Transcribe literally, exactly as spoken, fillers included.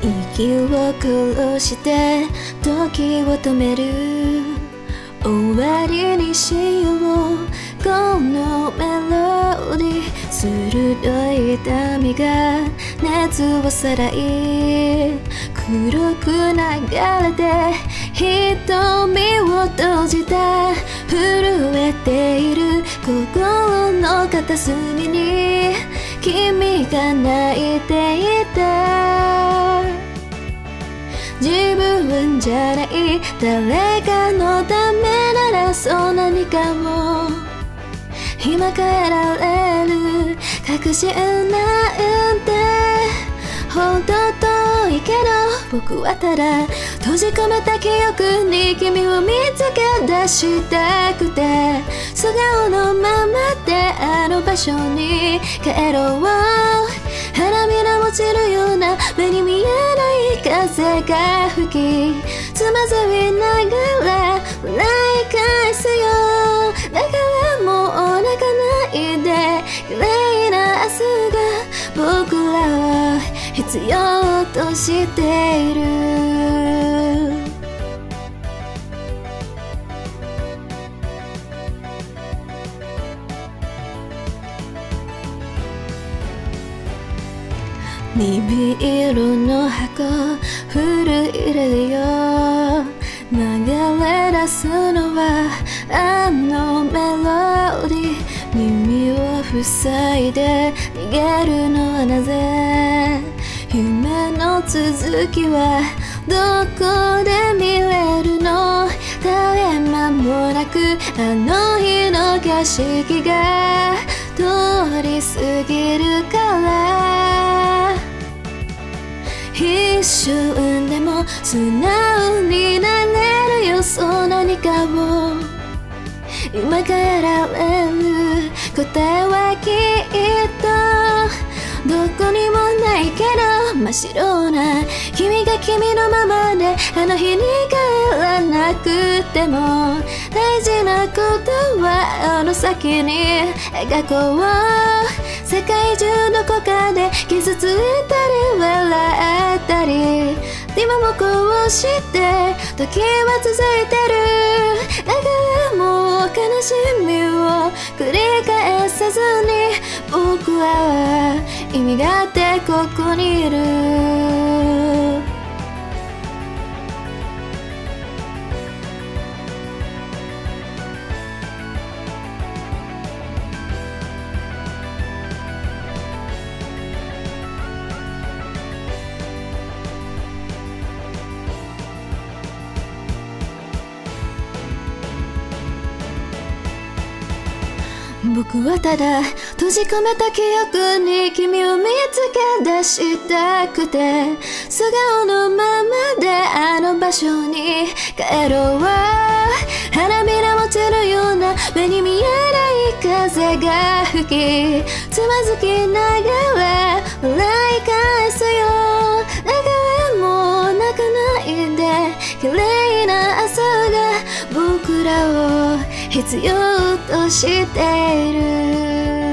息を殺して時を止める、終わりにしようこのメロディー、鋭い痛みが熱をさらい黒く流れて瞳を閉じた、震えている心の片隅に君が泣いていた。自分じゃない誰かのためならそう何かを今変えられる、確信なんてほど遠いけど、僕はただ閉じ込めた記憶に君を見つけ出したくて、素顔のままであの場所に帰ろう。花びら落ちるような目に見えない風が吹き、つまずいながら笑い返すよ。だからもう泣かないで、綺麗な明日が僕らを必要としている。鈍色の箱震えるよ、流れ出すのはあのメロディー、耳を塞いで逃げるのはなぜ、夢の続きはどこで見れるの、絶え間もなくあの日の景色が通り過ぎるから、一瞬でも素直になれるよ、そう何かを今変えられる答えはきっとどこにもないけど、真っ白な君が君のままであの日に帰らなくても、大事なことはあの先に描こう。世界中どこかで傷ついたり笑ったり、今もこうして時は続いてる。だからもう悲しみを繰り返さずに、僕は意味があってここにいる。僕はただ閉じ込めた記憶に君を見つけ出したくて、素顔のままであの場所に帰ろう。花びら落ちるような目に見えない風が吹き、つまずきながら笑い返すよ。だからもう泣かないで、綺麗な朝が僕らを必要としている。